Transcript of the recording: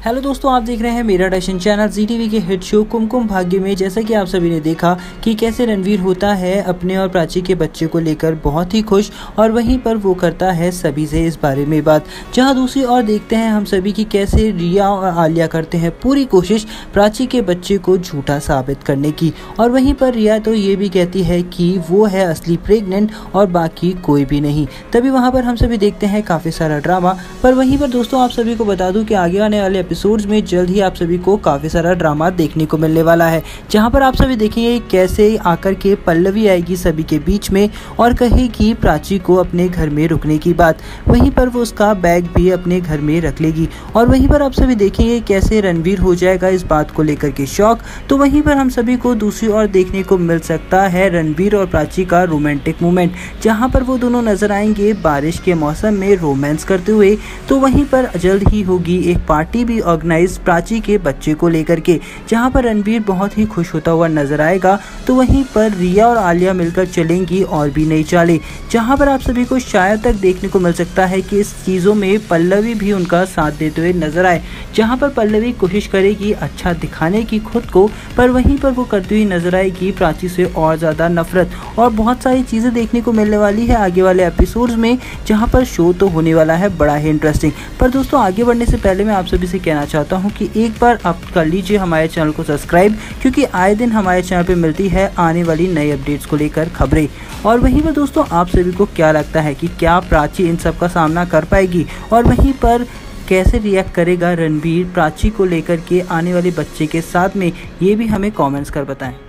Hello दोस्तों, आप देख रहे हैं मेरा डैशन चैनल जी टीवी के हिट शो कुमकुम भाग्य में। जैसा कि आप सभी ने देखा कि कैसे रणवीर होता है अपने और प्राची के बच्चे को लेकर बहुत ही खुश, और वहीं पर वो करता है सभी से इस बारे में बात। जहां दूसरी ओर देखते हैं हम सभी की कैसे रिया और आलिया करते हैं पूरी कोशिश प्राची के बच्चे को झूठा साबित करने की, और वहीं पर रिया तो ये भी कहती है कि वो है असली प्रेग्नेंट और बाकी कोई भी नहीं। तभी वहाँ पर हम सभी देखते हैं काफ़ी सारा ड्रामा। पर वहीं पर दोस्तों आप सभी को बता दूँ कि आगे आने वाले एपिसोड्स में जल्द ही आप सभी को काफ़ी सारा ड्रामा देखने को मिलने वाला है, जहां पर आप सभी देखेंगे कैसे आकर के पल्लवी आएगी सभी के बीच में और कहेगी प्राची को अपने घर में रुकने की बात। वहीं पर वो उसका बैग भी अपने घर में रख लेगी, और वहीं पर आप सभी देखेंगे कैसे रणवीर हो जाएगा इस बात को लेकर के शॉक। तो वहीं पर हम सभी को दूसरी ओर देखने को मिल सकता है रणवीर और प्राची का रोमांटिक मोमेंट, जहाँ पर वो दोनों नजर आएंगे बारिश के मौसम में रोमांस करते हुए। तो वहीं पर जल्द ही होगी एक पार्टी भी ऑर्गेनाइज प्राची के बच्चे को लेकर के, जहां पर रणवीर बहुत ही खुश होता हुआ नजर आएगा। तो वहीं पर रिया और आलिया मिलकर चलेंगी और भी नई चालें, जहां पर आप सभी को शायद तक देखने को मिल सकता है कि इस चीज़ों में पल्लवी भी उनका साथ देते हुए नजर आए, जहां पर पल्लवी कोशिश करेगी अच्छा दिखाने की खुद को, पर वहीं पर वो करती हुई नजर आएगी प्राची से और ज़्यादा नफरत। और बहुत सारी चीज़ें देखने को मिलने वाली है आगे वाले एपिसोड्स में, जहाँ पर शो तो होने वाला है बड़ा ही इंटरेस्टिंग। पर दोस्तों आगे बढ़ने से पहले मैं आप सभी से कहना चाहता हूं कि एक बार आप कर लीजिए हमारे चैनल को सब्सक्राइब, क्योंकि आए दिन हमारे चैनल पे मिलती है आने वाली नई अपडेट्स को लेकर खबरें। और वहीं पर दोस्तों आप सभी को क्या लगता है कि क्या प्राची इन सब का सामना कर पाएगी, और वहीं पर कैसे रिएक्ट करेगा रणवीर प्राची को लेकर के आने वाले बच्चे के साथ में, ये भी हमें कमेंट्स कर बताएं।